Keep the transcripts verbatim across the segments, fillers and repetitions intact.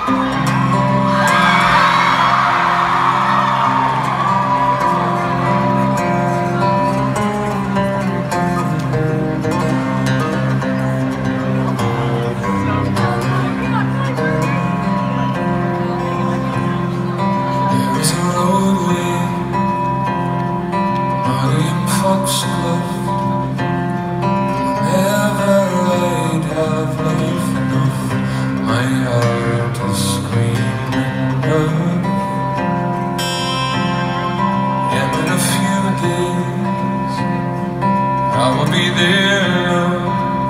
I will be there, love.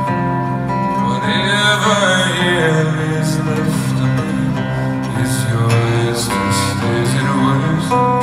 Whatever here is left of me is yours, just as it was.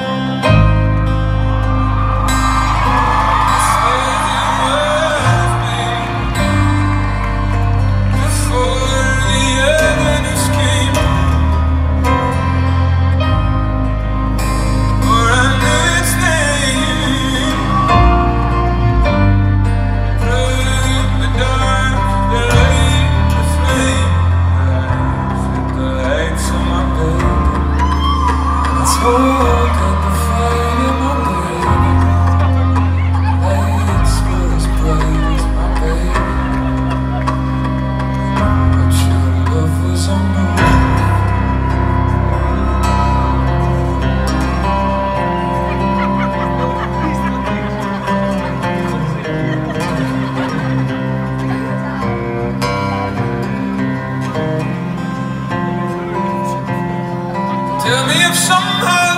Tell me if somehow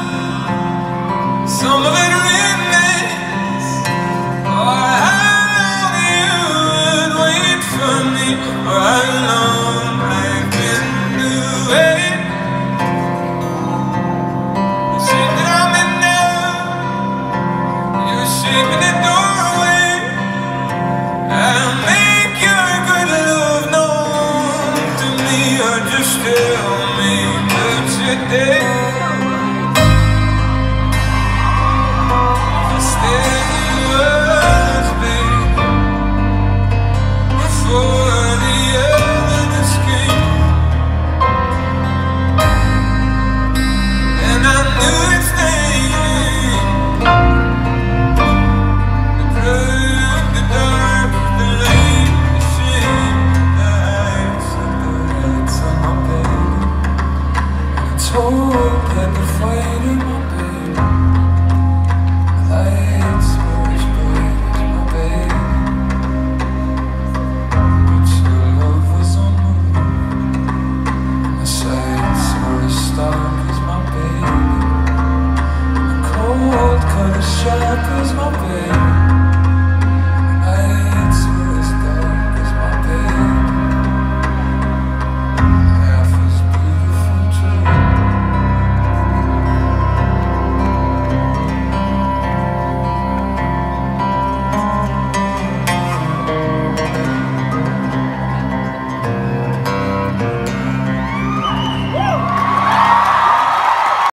some of it remains, or how long you would wait for me, or how long I've been away. You say that I'm in now, you're shaping the doorway. I'll make your good love known to me, or just tell me today. That the fight in my bed, the lights were as bright as my bed, but your love was on the roof, and the sights were as stark as my bed, and the cold cut as sharp as my bed.